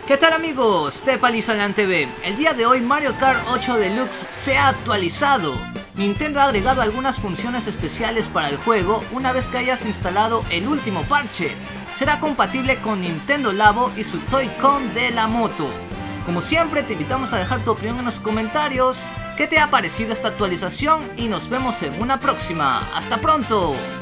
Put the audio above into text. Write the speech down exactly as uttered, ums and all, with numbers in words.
¿Qué tal amigos? Tepalizalan T V. El día de hoy Mario Kart ocho Deluxe se ha actualizado. Nintendo ha agregado algunas funciones especiales para el juego una vez que hayas instalado el último parche. Será compatible con Nintendo Labo y su Toy-Con de la moto. Como siempre te invitamos a dejar tu opinión en los comentarios. ¿Qué te ha parecido esta actualización? Y nos vemos en una próxima. ¡Hasta pronto!